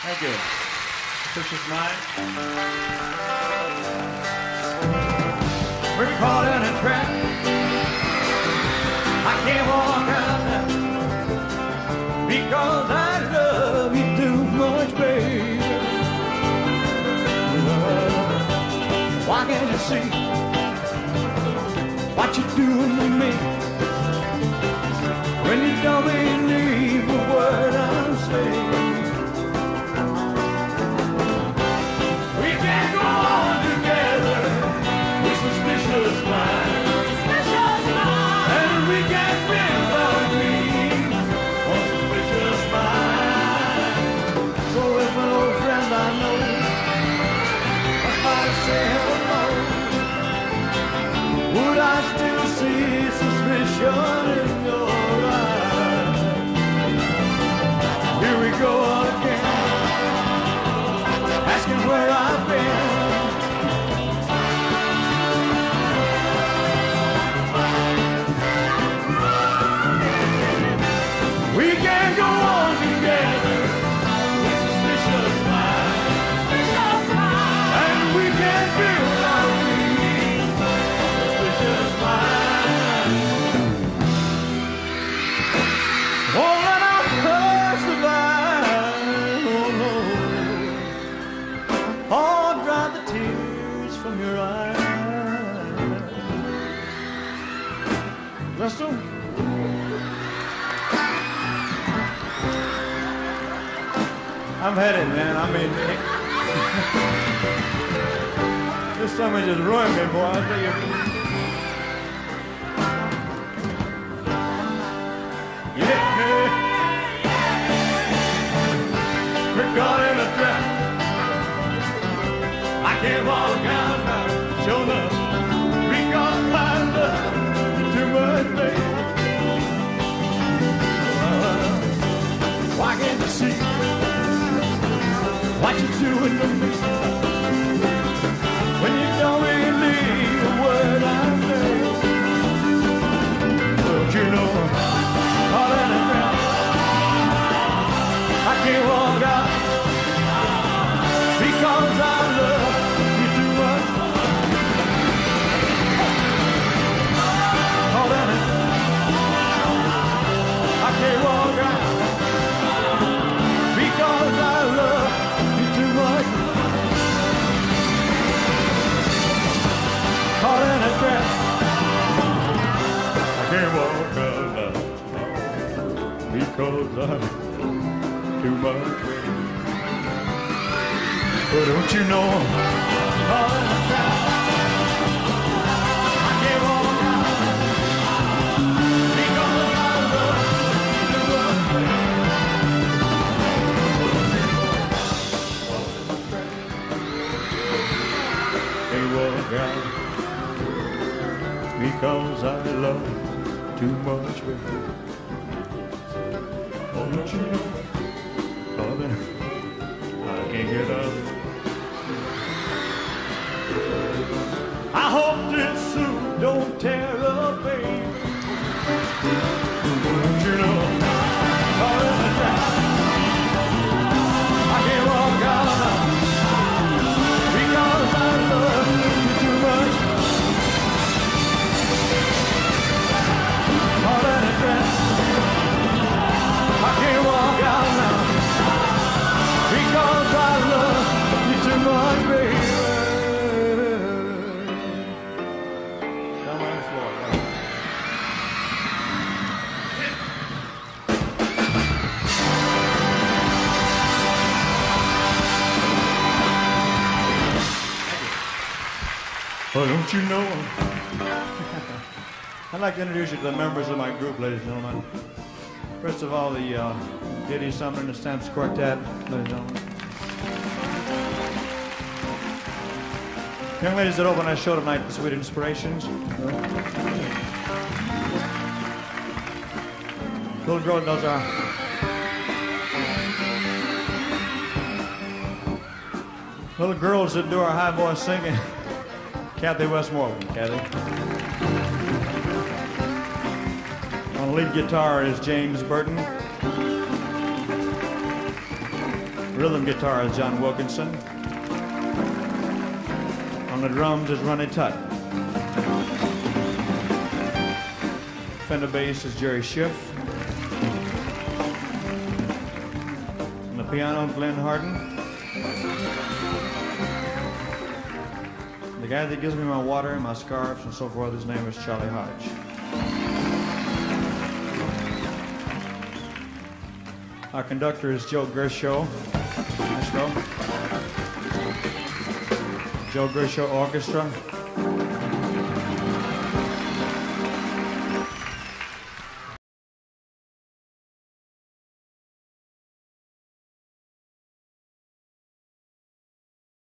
Thank you. Precious Mind. We're caught in a trap. I can't walk out now because I love you too much, baby. Why can't you see what you're doing to me when you don't believe a word I'm saying? We can't go on together with suspicious minds, and we can't build our dreams on suspicious minds. So if an old friend I know was about to say hello, would I still see suspicion in your eyes? Here we go again, asking where I've been. We can't go on together with suspicious minds, and we can't build our dreams on suspicious minds. Won't let our hearts survive, oh no. Oh, dry the tears from your eyes. Lester? I'm headed, man. I mean, this summer just ruined me, boy. I tell you. Yeah. We're caught in a trap. I can't walk out now, sure enough, because my love is too much, baby. Why can't you see what you doing to me when you don't believe a word I say? Don't you know all that is now? I can't walk out because I love you too much. All that is, I can't walk out because I love you too much. Caught in a trap. I can't walk out now because I'm too much. But don't you know I'm caught in a trap? I can't walk out because I love you too much. Walk out because I love too much, baby. Oh, don't you know, darling, I can't get up. I hope this suit don't tear up, baby. Don't you know, darling, I can't walk out now because I love you too much. All that a dress, I can't walk out now because I love you too much, baby. Down on the floor. Well, don't you know? I'd like to introduce you to the members of my group, ladies and gentlemen. First of all, the Diddy Sumner and the Stamps Quartet, ladies and gentlemen. Young ladies that open our show tonight, the Sweet Inspirations. Little girl that does our... Little girls that do our high voice singing. Kathy Westmoreland, Kathy. On lead guitar is James Burton. Rhythm guitar is John Wilkinson. On the drums is Ronnie Tutt. Fender bass is Jerry Schiff. On the piano, Glenn Harden. The guy that gives me my water and my scarves and so forth, his name is Charlie Hodge. Our conductor is Joe Gershow. Let's go. Joe Gershow Orchestra.